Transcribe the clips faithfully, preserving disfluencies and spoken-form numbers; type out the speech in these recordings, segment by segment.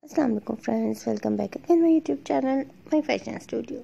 Assalamualaikum friends, welcome back again my YouTube channel, my fashion studio.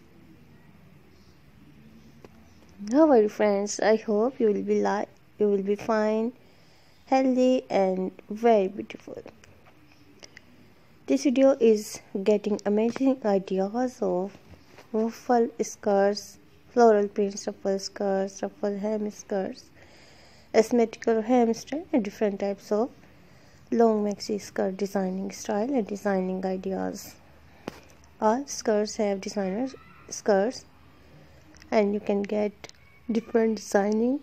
How are you friends? I hope you will be like you will be fine, healthy and very beautiful. This video is getting amazing ideas of ruffle skirts, floral prints ruffle skirts, ruffle hem skirts, asymmetrical hemstring and different types of long maxi skirt designing style and designing ideas. All skirts have designer skirts and you can get different designing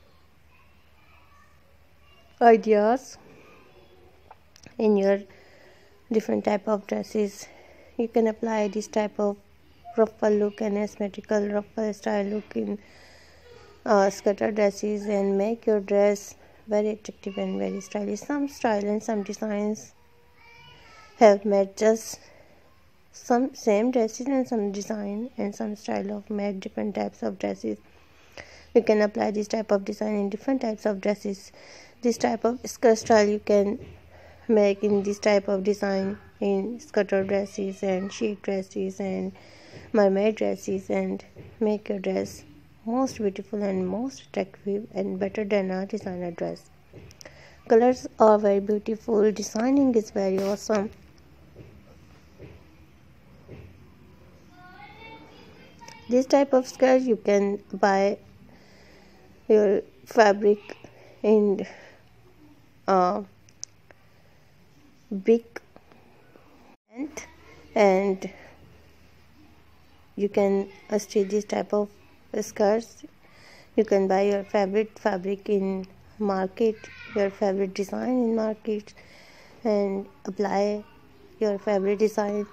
ideas in your different type of dresses. You can apply this type of ruffle look and asymmetrical ruffle style look in uh, skirt dresses and make your dress very attractive and very stylish. Some style and some designs have made just some same dresses and some design and some style of make different types of dresses. You can apply this type of design in different types of dresses. This type of skirt style you can make in this type of design in skirt dresses and chic dresses and mermaid dresses and make your dress most beautiful and most attractive and better than a designer dress. Colors are very beautiful, designing is very awesome. This type of skirt you can buy your fabric in uh, big length and you can uh, stitch this type of skirts. You can buy your favorite fabric in market, your favorite design in market and apply your favorite design.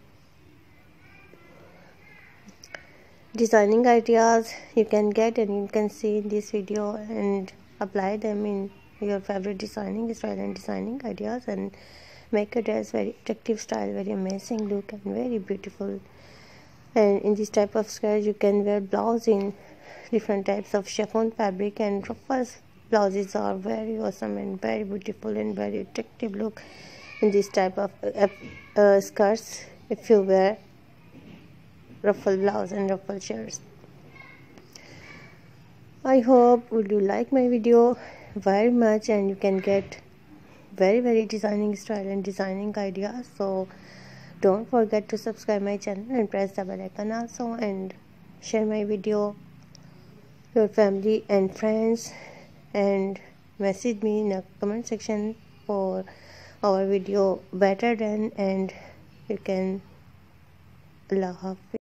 Designing ideas you can get and you can see in this video and apply them in your favorite designing style and designing ideas and make a dress very attractive style, very amazing look and very beautiful. And in this type of skirt you can wear blouse in different types of chiffon fabric and ruffles blouses are very awesome and very beautiful and very attractive look in this type of uh, uh, skirts if you wear ruffle blouse and ruffle shirts. I hope would you like my video very much and you can get very very designing style and designing ideas. So don't forget to subscribe my channel and press the bell icon also and share my video your family and friends and message me in the comment section for our video better than and you can Allah Hafiz.